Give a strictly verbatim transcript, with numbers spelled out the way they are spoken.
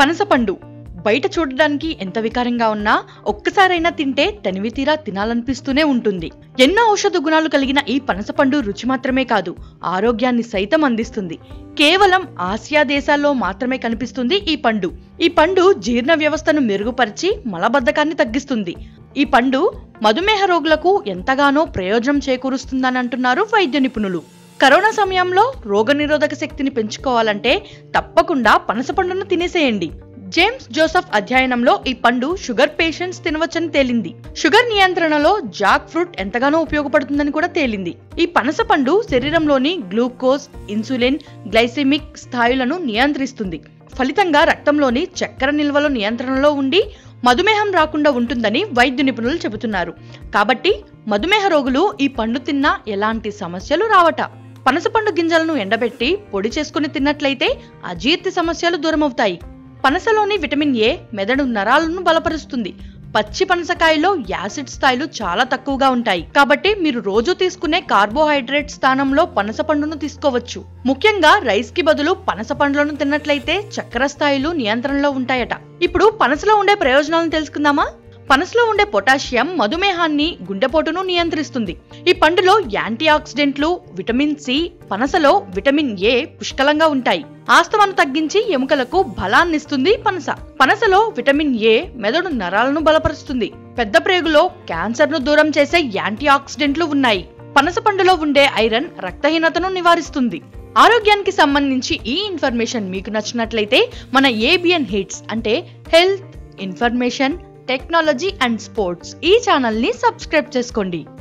పనసపండు బయట చూడడానికి ఎంత వికారంగా ఉన్నా ఒక్కసారైనా తింటే తనివి తీరా తినాలనిపిస్తూనే ఉంటుంది. ఎన్నో ఔషధ గుణాలు కలిగిన ఈ పనసపండు రుచి మాత్రమే కాదు, ఆరోగ్యాన్ని సైతం అందిస్తుంది. కేవలం ఆసియా దేశాల్లో మాత్రమే కనిపిస్తుంది ఈ పండు. ఈ పండు జీర్ణ వ్యవస్థను మెరుగుపరిచి మలబద్ధకాన్ని తగ్గిస్తుంది. ఈ పండు మధుమేహ రోగులకు ఎంతగానో ప్రయోజనం చేకూరుస్తుందని అంటున్నారు వైద్య నిపుణులు. కరోనా సమయంలో రోగనిరోధక శక్తిని పెంచుకోవాలంటే తప్పకుండా పనసపండును తినేసేయండి. జేమ్స్ జోసెఫ్ అధ్యయనంలో ఈ పండు షుగర్ పేషెంట్స్ తినవచ్చని తేలింది. షుగర్ నియంత్రణలో జాక్ ఫ్రూట్ ఎంతగానో ఉపయోగపడుతుందని కూడా తేలింది. ఈ పనస పండు శరీరంలోని గ్లూకోజ్, ఇన్సులిన్, గ్లైసెమిక్ స్థాయిలను నియంత్రిస్తుంది. ఫలితంగా రక్తంలోని చక్కెర నిల్వల నియంత్రణలో ఉండి మధుమేహం రాకుండా ఉంటుందని వైద్య నిపుణులు చెబుతున్నారు. కాబట్టి మధుమేహ రోగులు ఈ పండు తిన్నా ఎలాంటి సమస్యలు రావట. పనసపండు గింజలను ఎండబెట్టి పొడి చేసుకుని తిన్నట్లయితే అజీర్తి సమస్యలు దూరమవుతాయి. పనసలోని విటమిన్ ఏ మెదడు నరాలను బలపరుస్తుంది. పచ్చి పనసకాయలో యాసిడ్ స్థాయిలు చాలా తక్కువగా ఉంటాయి. కాబట్టి మీరు రోజు తీసుకునే కార్బోహైడ్రేట్ స్థానంలో పనస పండును తీసుకోవచ్చు. ముఖ్యంగా రైస్ కి బదులు పనస పండ్లను తిన్నట్లయితే చక్కెర స్థాయిలు నియంత్రణలో ఉంటాయట. ఇప్పుడు పనసలో ఉండే ప్రయోజనాలను తెలుసుకుందామా? పనసలో ఉండే పొటాషియం మధుమేహాన్ని, గుండెపోటును నియంత్రిస్తుంది. ఈ పండులో యాంటీ ఆక్సిడెంట్లు, విటమిన్ సి, పనసలో విటమిన్ ఏ పుష్కలంగా ఉంటాయి. ఆస్తమాను తగ్గించి ఎముకలకు బలాన్నిస్తుంది పనస. పనసలో విటమిన్ ఏ మెదడు నరాలను బలపరుస్తుంది. పెద్ద ప్రేగులో క్యాన్సర్ ను దూరం చేసే యాంటీ ఆక్సిడెంట్లు ఉన్నాయి. పనస పండులో ఉండే ఐరన్ రక్తహీనతను నివారిస్తుంది. ఆరోగ్యానికి సంబంధించి ఈ ఇన్ఫర్మేషన్ మీకు నచ్చినట్లయితే మన ఏబిఎన్ హిట్స్ అంటే health information, technology and sports ఈ ఛానల్ ని సబ్స్క్రైబ్ చేసుకోండి.